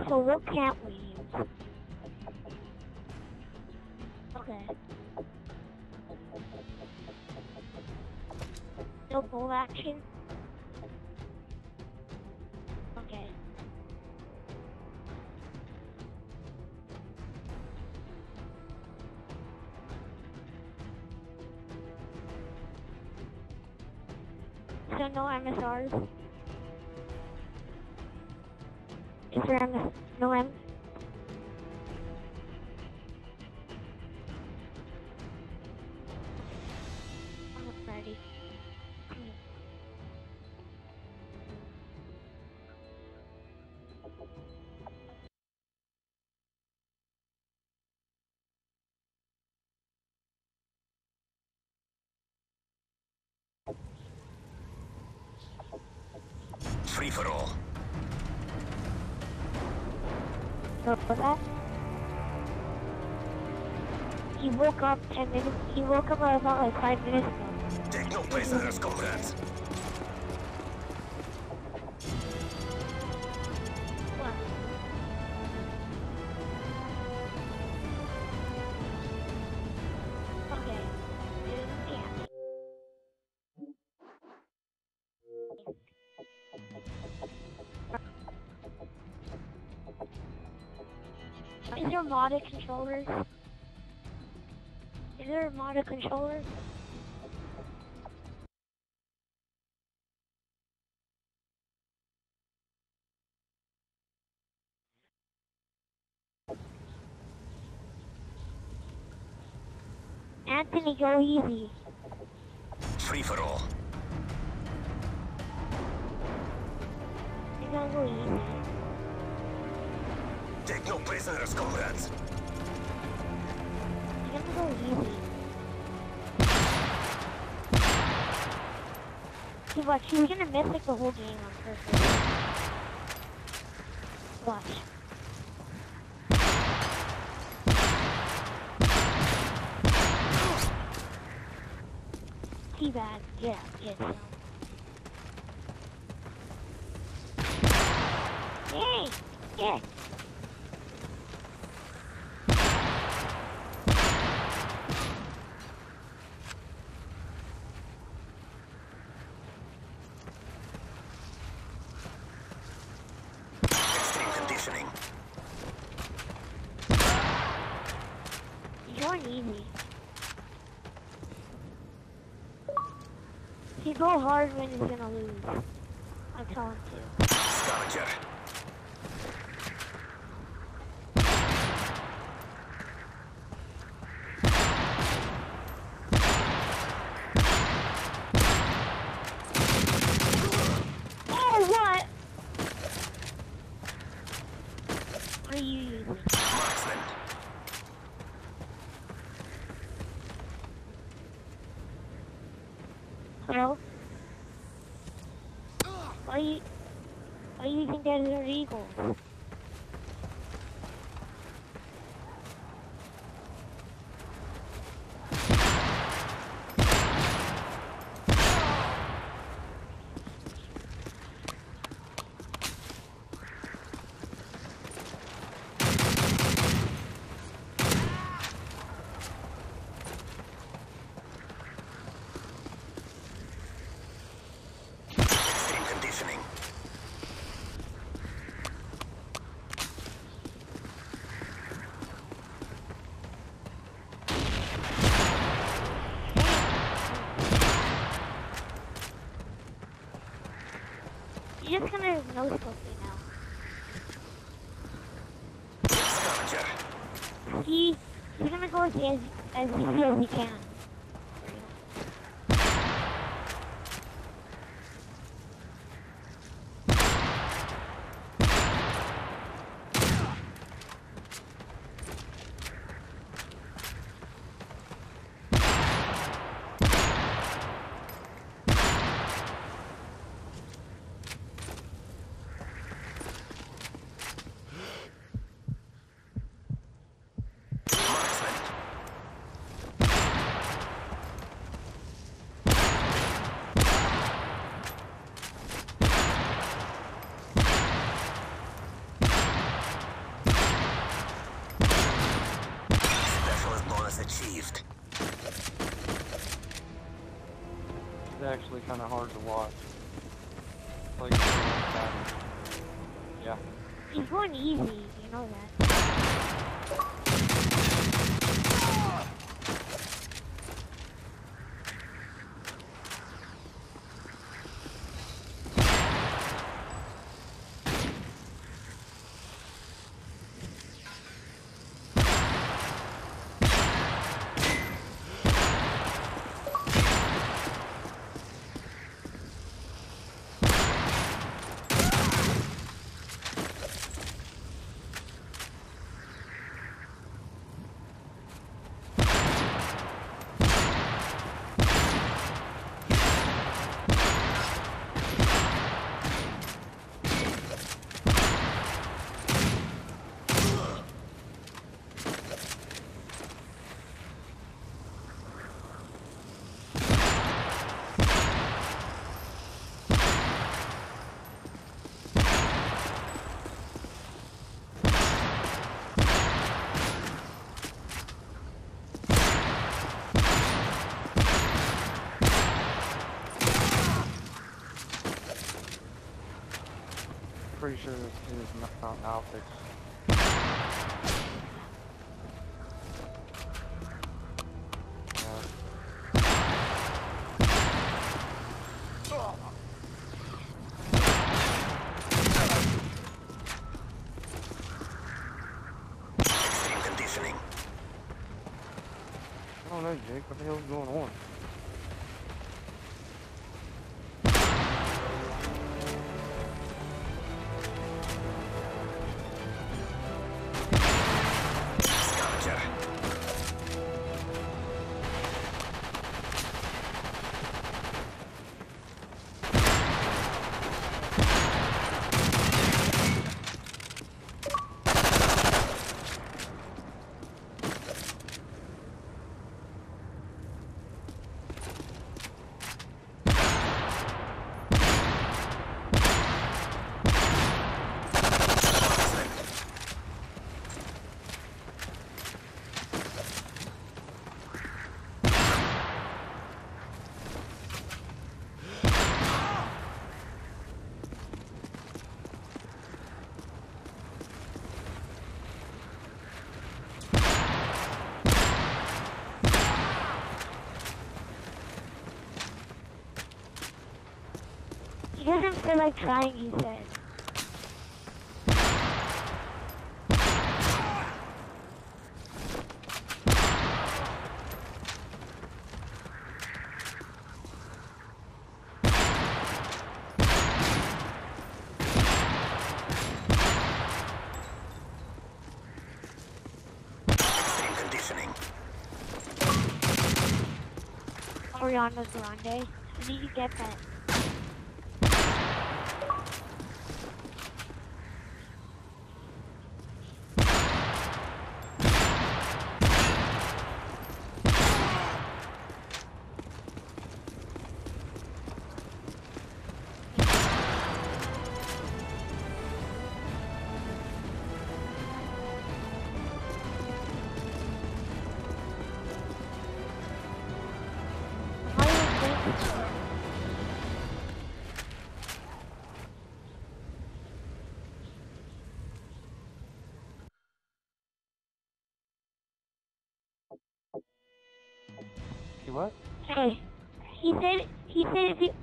So what can't we use? Okay. No bolt action? Okay. So no MSRs? Is there no M? I'm ready. Free for all. So for that, he woke up 10 minutes. He woke up about like 5 minutes ago. Take no prisoners, comrades. What? Okay. Yeah. Is there modded controllers? Is there a modded controller? Anthony, go easy. Free for all. You gotta go easy. Take no prisoners, comrades. You gotta go easy. See, watch, he's gonna miss like the whole game on purpose. Watch. Teabag, yeah, yeah. Yay! Yeah. Extreme conditioning. You're easy. He go hard when he's gonna lose. I'm telling you. Scavenger. Oh, what? What are you using? Marksman. Hello? Why are you using Desert Eagle? Extreme conditioning. You're just gonna no scope me now. Scavenger. He's gonna go as easy as he can. Marksman. It's actually kind of hard to watch. Like, yeah. He's going easy, you know that. Pretty sure this is not optics. Extreme conditioning. I don't know, Jake. What the hell's going on? Scavenger. He doesn't feel like trying, he said. Extreme conditioning. Ariana Grande. I need to get that. See what? Hey, he said if you,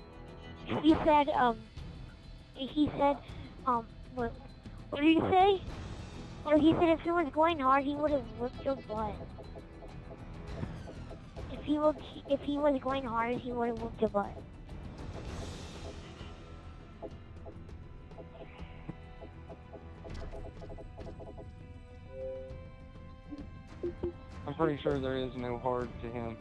he said, what did he say? Or he said if he was going hard, he would have whipped your butt. If he was going hard, he would have whipped your butt. I'm pretty sure there is no hard to him.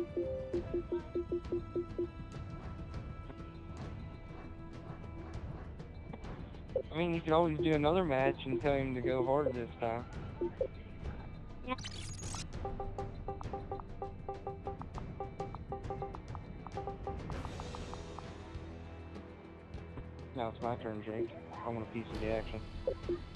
I mean, you could always do another match and tell him to go hard this time. Yeah. Now it's my turn, Jake. I want a piece of the action.